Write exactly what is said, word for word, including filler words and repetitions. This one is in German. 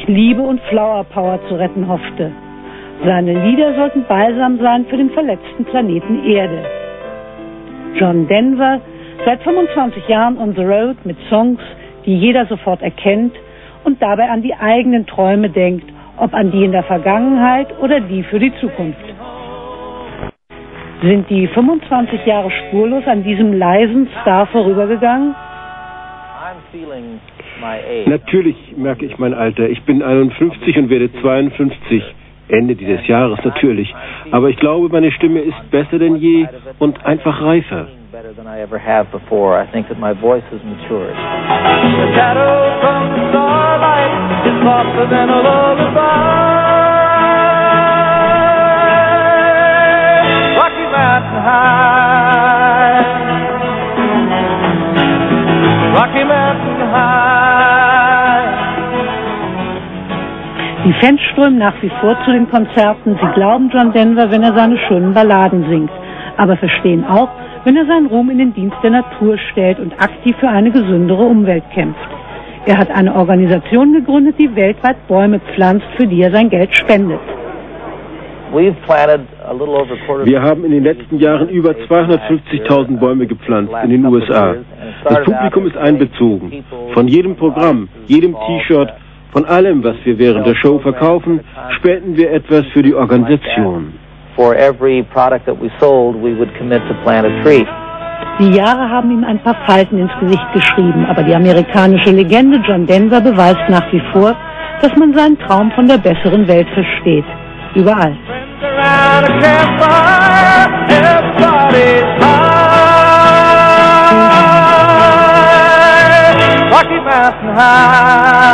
Liebe und Flower Power zu retten hoffte. Seine Lieder sollten Balsam sein für den verletzten Planeten Erde. John Denver, seit fünfundzwanzig Jahren on the road mit Songs, die jeder sofort erkennt und dabei an die eigenen Träume denkt, ob an die in der Vergangenheit oder die für die Zukunft. Sind die fünfundzwanzig Jahre spurlos an diesem leisen Star vorübergegangen? Natürlich merke ich mein Alter. Ich bin einundfünfzig und werde zweiundfünfzig. Ende dieses Jahres natürlich. Aber ich glaube, meine Stimme ist besser denn je und einfach reifer. Rocky Mountain High. Die Fans strömen nach wie vor zu den Konzerten. Sie glauben John Denver, wenn er seine schönen Balladen singt, aber verstehen auch, wenn er seinen Ruhm in den Dienst der Natur stellt und aktiv für eine gesündere Umwelt kämpft. Er hat eine Organisation gegründet, die weltweit Bäume pflanzt, für die er sein Geld spendet. Wir haben in den letzten Jahren über zweihundertfünfzigtausend Bäume gepflanzt in den U S A. Das Publikum ist einbezogen. Von jedem Programm, jedem T-Shirt, von allem, was wir während der Show verkaufen, spenden wir etwas für die Organisation. Die Jahre haben ihm ein paar Falten ins Gesicht geschrieben, aber die amerikanische Legende John Denver beweist nach wie vor, dass man seinen Traum von der besseren Welt versteht. Überall. Rocky Mountain High.